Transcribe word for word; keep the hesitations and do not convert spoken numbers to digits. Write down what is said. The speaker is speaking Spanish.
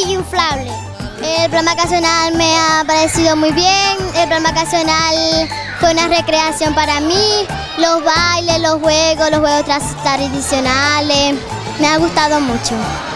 y inflable. El plan vacacional me ha parecido muy bien, el plan vacacional fue una recreación para mí, los bailes, los juegos, los juegos tradicionales, me ha gustado mucho.